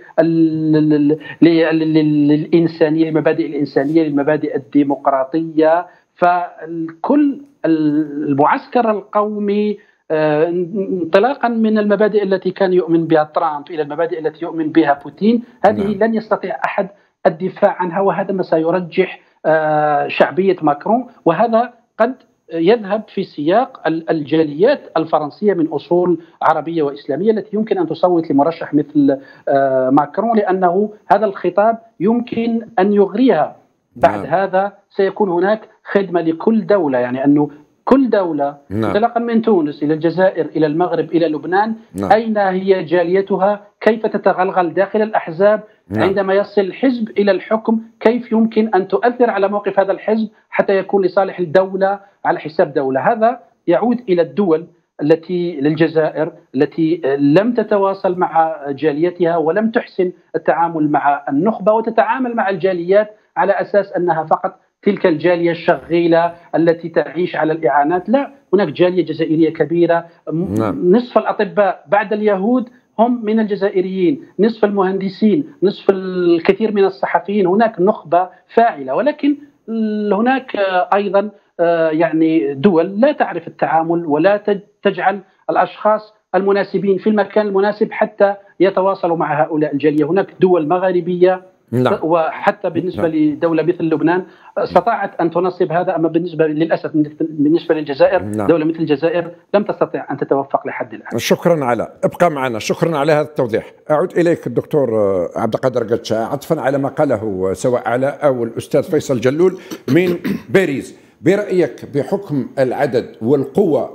للإنسانية، للمبادئ الإنسانية، للمبادئ الديمقراطية. فكل المعسكر القومي انطلاقا من المبادئ التي كان يؤمن بها ترامب إلى المبادئ التي يؤمن بها بوتين، هذه نعم. لن يستطيع أحد الدفاع عنها، وهذا ما سيرجح شعبية ماكرون، وهذا قد يذهب في سياق الجاليات الفرنسية من أصول عربية وإسلامية التي يمكن أن تصوت لمرشح مثل ماكرون، لأنه هذا الخطاب يمكن أن يغريها. بعد نعم. هذا سيكون هناك خدمة لكل دولة، يعني أنه كل دولة نعم. انطلاقا من تونس إلى الجزائر إلى المغرب إلى لبنان، نعم. أين هي جاليتها، كيف تتغلغل داخل الأحزاب، نعم. عندما يصل الحزب إلى الحكم كيف يمكن أن تؤثر على موقف هذا الحزب حتى يكون لصالح الدولة على حساب دولة. هذا يعود إلى الدول التي للجزائر التي لم تتواصل مع جاليتها ولم تحسن التعامل مع النخبة وتتعامل مع الجاليات على أساس أنها فقط تلك الجالية الشغيلة التي تعيش على الإعانات. لا، هناك جالية جزائرية كبيرة. نعم. نصف الأطباء بعد اليهود هم من الجزائريين، نصف المهندسين، نصف الكثير من الصحفيين. هناك نخبة فاعلة، ولكن هناك أيضا يعني دول لا تعرف التعامل ولا تجعل الأشخاص المناسبين في المكان المناسب حتى يتواصلوا مع هؤلاء الجالية. هناك دول مغاربية، نعم. وحتى بالنسبة نعم. لدولة مثل لبنان استطاعت أن تنصب هذا، أما بالنسبة للأسف بالنسبة للجزائر نعم. دولة مثل الجزائر لم تستطع أن تتوفق لحد الآن. شكرا على ابقى معنا، شكرا على هذا التوضيح. أعود إليك الدكتور عبد القادر قتشة عطفا على ما قاله سواء علاء أو الأستاذ فيصل جلول من باريس. برأيك بحكم العدد والقوة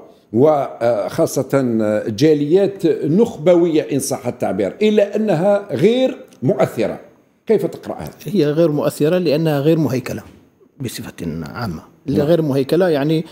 وخاصة جاليات نخبوية إن صح التعبير إلا أنها غير مؤثرة، كيف تقرأها؟ هي غير مؤثرة لأنها غير مهيكلة بصفة عامة. نعم. غير مهيكلة يعني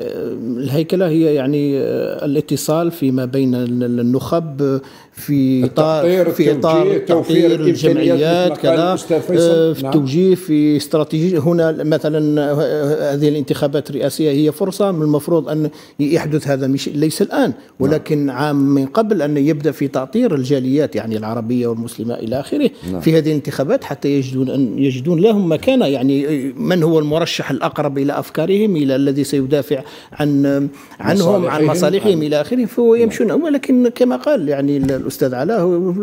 الهيكلة هي يعني الاتصال فيما بين النخب في إطار في إطار توفير الجمعيات كذا، في نعم. توجيه في استراتيجية. هنا مثلا هذه الانتخابات الرئاسية هي فرصة، من المفروض أن يحدث هذا، مش ليس الآن ولكن نعم. عام من قبل أن يبدأ في تعطير الجاليات يعني العربية والمسلمة إلى آخره نعم. في هذه الانتخابات حتى يجدون أن يجدون لهم مكانة، يعني من هو المرشح الأقرب إلى أفكارهم، إلى الذي سيدافع عن عنهم عن مصالحهم إلى آخره، فهو يمشون. ولكن كما قال يعني الأستاذ علاء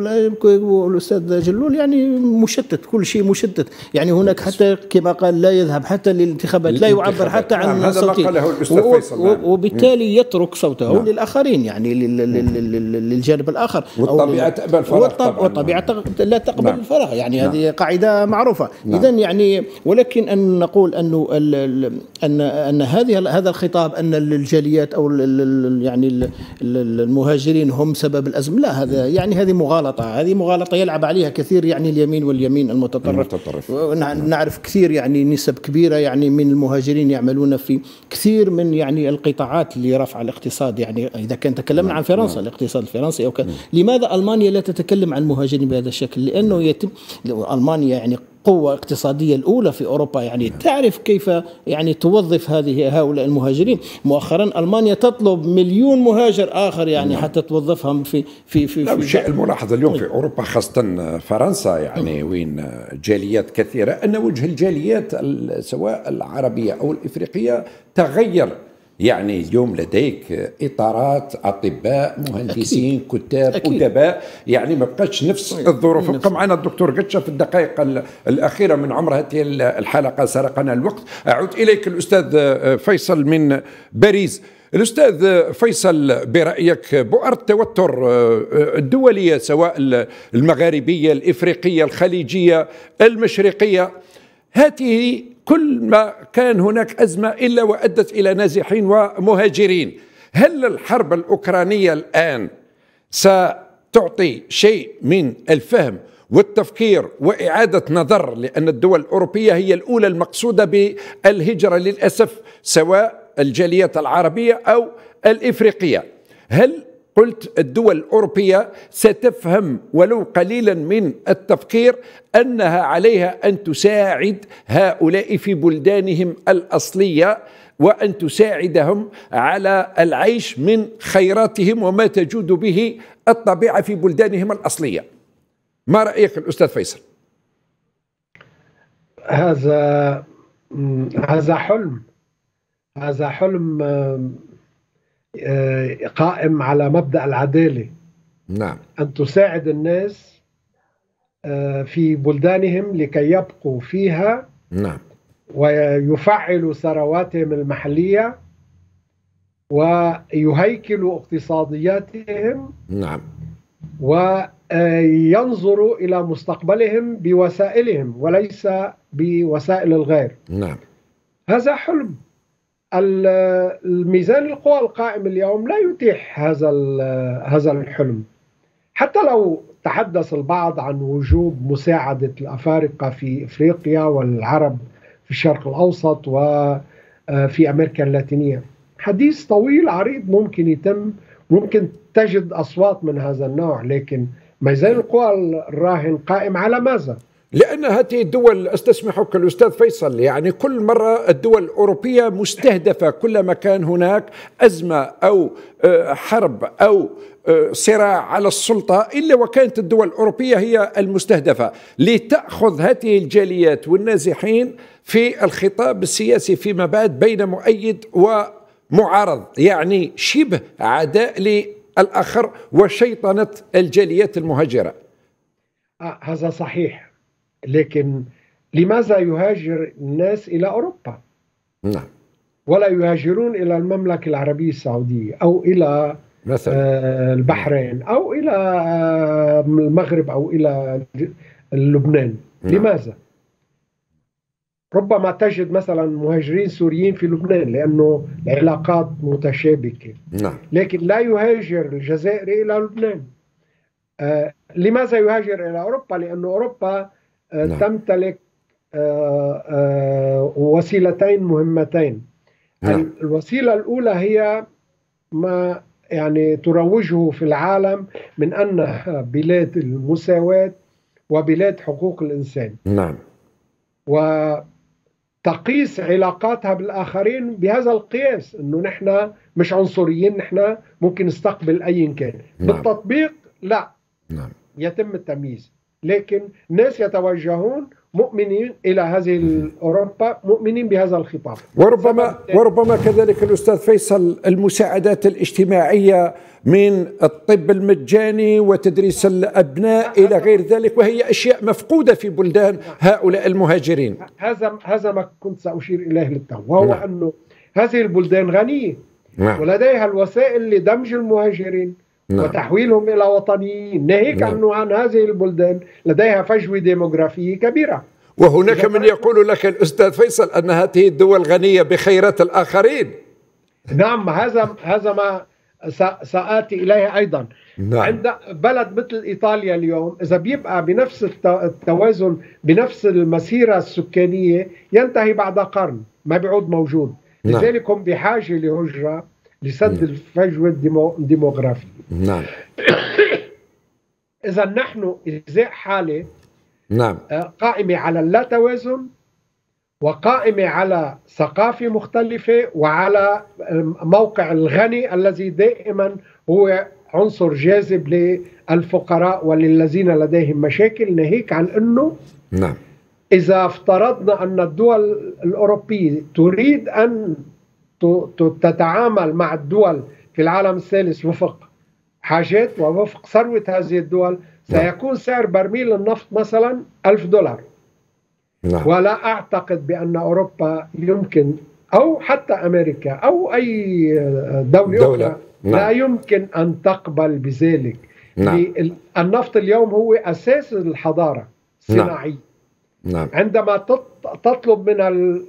والأستاذ جلول يعني مشتت، كل شيء مشتت. يعني هناك حتى كما قال لا يذهب حتى للانتخابات، لا يعبر حتى عن نعم. صوته، وبالتالي يترك صوته نعم. للآخرين يعني للجانب الآخر. والطبيعة تقبل الفراغ، والطبيعة لا تقبل نعم. الفراغ، يعني نعم. هذه قاعدة معروفة نعم. إذن يعني ولكن أن نقول أنه أن أن هذه هذا الخطاب أن الجاليات أو يعني المهاجرين هم سبب الأزمة، لا، هذا يعني هذه مغالطة، هذه مغالطة يلعب عليها كثير يعني اليمين واليمين المتطرف, المتطرف. نعرف كثير يعني نسب كبيرة يعني من المهاجرين يعملون في كثير من يعني القطاعات لرفع الاقتصاد. يعني إذا كان تكلمنا عن فرنسا الاقتصاد الفرنسي أو كان، لماذا ألمانيا لا تتكلم عن المهاجرين بهذا الشكل؟ لأنه يتم ألمانيا يعني قوة اقتصادية الأولى في أوروبا، يعني تعرف كيف يعني توظف هذه هؤلاء المهاجرين. مؤخرا ألمانيا تطلب مليون مهاجر آخر يعني حتى توظفهم في في في, في الشيء الملاحظ اليوم في أوروبا خاصة فرنسا يعني وين جاليات كثيرة، أن وجه الجاليات سواء العربية أو الإفريقية تغير. يعني اليوم لديك إطارات أطباء مهندسين كتاب أدباء، يعني ما بقاش نفس الظروف. ابقى معنا الدكتور قتشة في الدقائق الأخيرة من عمر هذه الحلقة، سرقنا الوقت. أعود إليك الأستاذ فيصل من باريس. الأستاذ فيصل برأيك بؤر التوتر الدولية سواء المغاربية الإفريقية الخليجية المشرقية، هذه كل ما كان هناك أزمة إلا وأدت إلى نازحين ومهاجرين. هل الحرب الأوكرانية الآن ستعطي شيء من الفهم والتفكير وإعادة نظر، لأن الدول الأوروبية هي الأولى المقصودة بالهجرة للأسف سواء الجاليات العربية أو الإفريقية؟ هل قلت الدول الأوروبية ستفهم ولو قليلا من التفكير أنها عليها أن تساعد هؤلاء في بلدانهم الأصلية وأن تساعدهم على العيش من خيراتهم وما تجود به الطبيعة في بلدانهم الأصلية؟ ما رأيك الأستاذ فيصل؟ هذا هذا حلم هذا حلم قائم على مبدأ العدالة. نعم. أن تساعد الناس في بلدانهم لكي يبقوا فيها. نعم. ويفعلوا ثرواتهم المحلية ويهيكلوا اقتصادياتهم. نعم. وينظروا إلى مستقبلهم بوسائلهم وليس بوسائل الغير. نعم. هذا حلم. الميزان القوى القائم اليوم لا يتيح هذا هذا الحلم. حتى لو تحدث البعض عن وجوب مساعدة الأفارقة في إفريقيا والعرب في الشرق الأوسط وفي أمريكا اللاتينية، حديث طويل عريض ممكن يتم، ممكن تجد أصوات من هذا النوع، لكن ميزان القوى الراهن قائم على ماذا؟ لأن هذه الدول، استسمحك الأستاذ فيصل، يعني كل مرة الدول الأوروبية مستهدفة كلما كان هناك أزمة أو حرب أو صراع على السلطة، إلا وكانت الدول الأوروبية هي المستهدفة لتأخذ هذه الجاليات والنازحين في الخطاب السياسي فيما بعد بين مؤيد ومعارض، يعني شبه عداء للآخر وشيطنة الجاليات المهاجرة. آه هذا صحيح، لكن لماذا يهاجر الناس إلى أوروبا؟ نعم. ولا يهاجرون إلى المملكة العربية السعودية أو إلى مثلا البحرين أو إلى المغرب أو إلى لبنان؟ نعم. لماذا؟ ربما تجد مثلا مهاجرين سوريين في لبنان لأنه العلاقات متشابكة. نعم. لكن لا يهاجر الجزائري إلى لبنان. آه لماذا يهاجر إلى أوروبا؟ لأن أوروبا آه نعم. تمتلك آه آه وسيلتين مهمتين. نعم. الوسيلة الأولى هي ما يعني تروجه في العالم من أنها بلاد المساواة وبلاد حقوق الإنسان. نعم. وتقيس علاقاتها بالآخرين بهذا القياس، أنه نحن مش عنصريين، نحن ممكن نستقبل أي كان. نعم. بالتطبيق لا. نعم. يتم التمييز، لكن الناس يتوجهون مؤمنين إلى هذه أوروبا، مؤمنين بهذا الخطاب. وربما وربما كذلك الأستاذ فيصل المساعدات الاجتماعية من الطب المجاني وتدريس الأبناء إلى غير ذلك، وهي أشياء مفقودة في بلدان هؤلاء المهاجرين. هذا هذا ما كنت سأشير إليه للتو، وهو نعم. أنه هذه البلدان غنية. نعم. ولديها الوسائل لدمج المهاجرين. نعم. وتحويلهم إلى وطنيين، ناهيك نعم. أنه عن هذه البلدان لديها فجوة ديموغرافية كبيرة. وهناك من يقول لك الأستاذ فيصل أن هذه الدول غنية بخيرات الآخرين. نعم، هذا هذا ما سآتي إليه أيضا. نعم. عند بلد مثل إيطاليا اليوم إذا بيبقى بنفس التوازن بنفس المسيرة السكانية ينتهي بعد قرن، ما بيعود موجود. نعم. لذلك هم بحاجة لهجرة لسد الفجوة الديموغرافية. نعم. إذا نحن إزاء حالة نعم قائمة على اللا توازن وقائمة على ثقافة مختلفة وعلى موقع الغني الذي دائما هو عنصر جاذب للفقراء وللذين لديهم مشاكل، ناهيك عن أنه نعم إذا افترضنا أن الدول الأوروبية تريد أن تتعامل مع الدول في العالم الثالث وفق حاجات ووفق ثروة هذه الدول، سيكون سعر برميل النفط مثلا ألف دولار. نعم. ولا أعتقد بأن أوروبا يمكن أو حتى أمريكا أو أي دولة, دولة. أخرى نعم. لا يمكن أن تقبل بذلك. نعم. النفط اليوم هو أساس الحضارة الصناعية. نعم. عندما تطلب من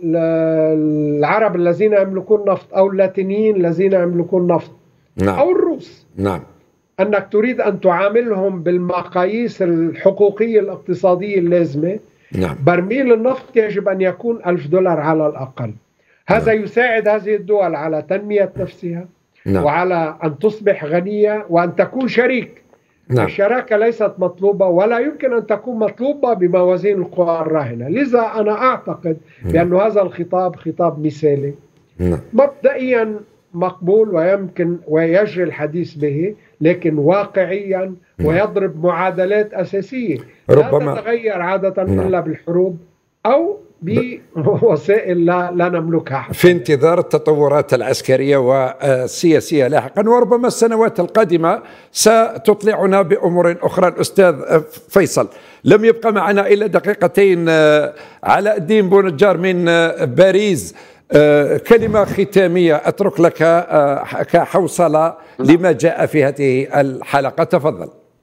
العرب الذين يملكون نفط أو اللاتينيين الذين يملكون نفط نعم. أو الروس نعم. أنك تريد أن تعاملهم بالمقاييس الحقوقية الاقتصادية اللازمة، نعم. برميل النفط يجب أن يكون ألف دولار على الأقل. هذا نعم. يساعد هذه الدول على تنمية نفسها نعم. وعلى أن تصبح غنية وأن تكون شريك. نعم. الشراكة ليست مطلوبة ولا يمكن أن تكون مطلوبة بموازين القوى الراهنة. لذا أنا أعتقد نعم. بأن هذا الخطاب خطاب مثالي نعم. مبدئيا مقبول ويمكن ويجري الحديث به، لكن واقعيا نعم. ويضرب معادلات أساسية ربما لا تتغير عادة نعم. إلا بالحروب أو بوسائل لا, لا نملكها في انتظار التطورات العسكرية والسياسية لاحقا، وربما السنوات القادمة ستطلعنا بأمور أخرى. الأستاذ فيصل، لم يبقى معنا إلا دقيقتين. علاء الدين بونجار من باريس، كلمة ختامية أترك لك كحوصلة لما جاء في هذه الحلقة، تفضل.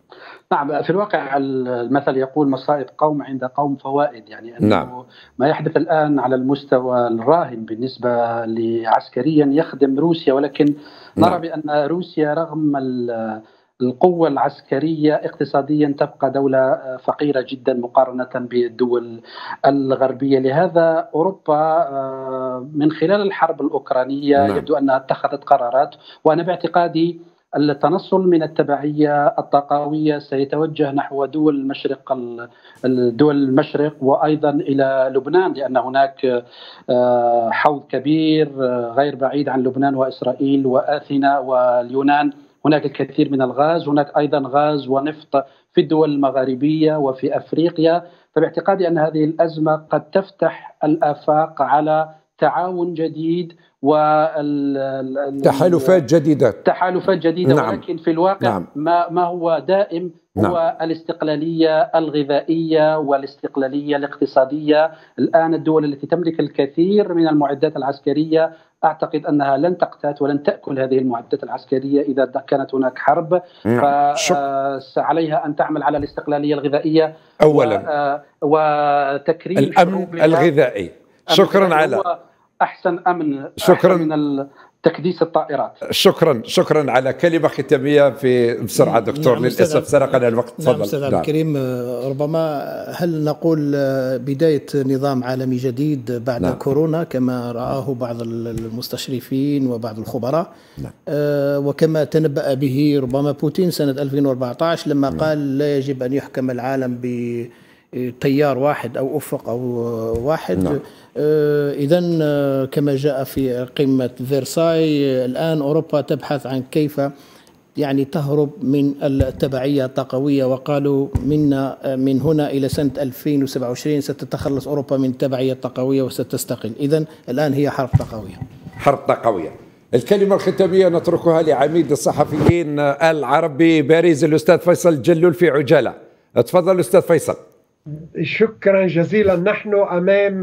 نعم، في الواقع المثل يقول مصائب قوم عند قوم فوائد، يعني أنه نعم. ما يحدث الآن على المستوى الراهن بالنسبة لعسكريا يخدم روسيا، ولكن نعم. نرى بأن روسيا رغم القوة العسكرية اقتصاديا تبقى دولة فقيرة جدا مقارنة بالدول الغربية. لهذا أوروبا من خلال الحرب الأوكرانية نعم. يبدو أنها اتخذت قرارات، وأنا باعتقادي التنصل من التبعية الطاقوية سيتوجه نحو دول المشرق الدول المشرق وأيضا إلى لبنان، لأن هناك حوض كبير غير بعيد عن لبنان وإسرائيل وآثينا واليونان، هناك الكثير من الغاز، هناك أيضا غاز ونفط في الدول المغاربية وفي أفريقيا. فباعتقادي أن هذه الأزمة قد تفتح الآفاق على تعاون جديد وتحالفات جديدة تحالفات جديدة نعم. ولكن في الواقع نعم. ما ما هو دائم هو نعم. الاستقلالية الغذائية والاستقلالية الاقتصادية. الآن الدول التي تملك الكثير من المعدات العسكرية أعتقد أنها لن تقتات ولن تأكل هذه المعدات العسكرية إذا كانت هناك حرب نعم. فعليها أن تعمل على الاستقلالية الغذائية أولا وتكريم الأمن الغذائي. شكرا على أحسن أمن شكرا أحسن من تكديس الطائرات. شكرا شكرا على كلمة ختامية في بسرعة دكتور. نعم للأسف سرقنا الوقت. تفضل. نعم أستاذ عبد الكريم، ربما هل نقول بداية نظام عالمي جديد بعد نعم. كورونا كما رآه بعض المستشرفين وبعض الخبراء نعم. آه وكما تنبأ به ربما بوتين سنة ألفين وأربعة عشر لما نعم. قال لا يجب أن يحكم العالم ب تيار واحد أو أفق أو واحد نعم. آه إذن آه كما جاء في قمة فرساي الآن أوروبا تبحث عن كيف يعني تهرب من التبعية الطاقوية، وقالوا منا من هنا إلى سنة ألفين وسبعة وعشرين ستتخلص أوروبا من التبعية الطاقوية وستستقل. إذن الآن هي حرب طاقوية. حرب طاقوية. الكلمة الختامية نتركها لعميد الصحفيين العربي باريس الأستاذ فيصل جلول في عجالة. تفضل أستاذ فيصل. شكرا جزيلا. نحن أمام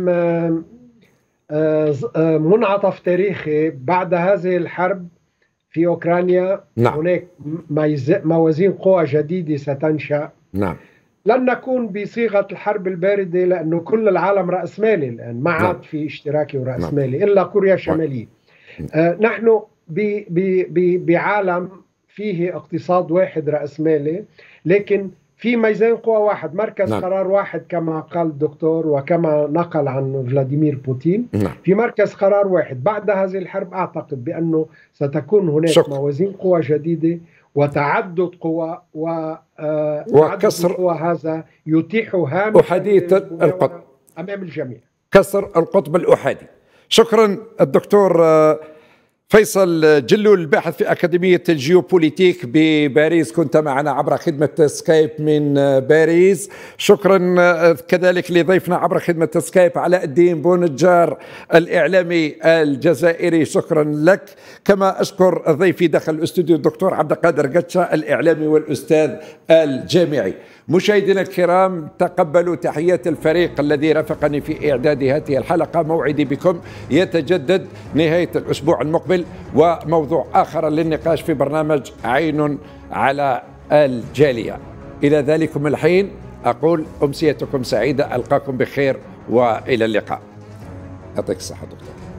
منعطف تاريخي بعد هذه الحرب في أوكرانيا نعم. هناك موازين قوى جديدة ستنشأ نعم. لن نكون بصيغة الحرب الباردة لأنه كل العالم رأسمالي الآن، ما عاد نعم. في اشتراكي ورأسمالي نعم. إلا كوريا الشمالية نعم. آه نحن بي بي بي بعالم فيه اقتصاد واحد رأسمالي، لكن في ميزان قوى واحد، مركز نعم. قرار واحد كما قال الدكتور وكما نقل عن فلاديمير بوتين نعم. في مركز قرار واحد. بعد هذه الحرب أعتقد بأنه ستكون هناك شك. موازين قوى جديدة وتعدد قوى و وكسر قوى، هذا يتيح هامش أحادية القطب أمام الجميع، كسر القطب الأحادي. شكرا الدكتور فيصل جلول الباحث في أكاديمية الجيوبوليتيك بباريس، كنت معنا عبر خدمة سكايب من باريس. شكرا كذلك لضيفنا عبر خدمة سكايب علاء الدين بونجار الإعلامي الجزائري، شكرا لك. كما أشكر ضيفي داخل الاستوديو الدكتور عبد القادر قتشة الإعلامي والأستاذ الجامعي. مشاهدينا الكرام، تقبلوا تحيات الفريق الذي رافقني في إعداد هذه الحلقة. موعدي بكم يتجدد نهاية الأسبوع المقبل وموضوع آخر للنقاش في برنامج عين على الجالية. إلى ذلكم الحين أقول أمسيتكم سعيدة، ألقاكم بخير وإلى اللقاء. يعطيك الصحة دكتور.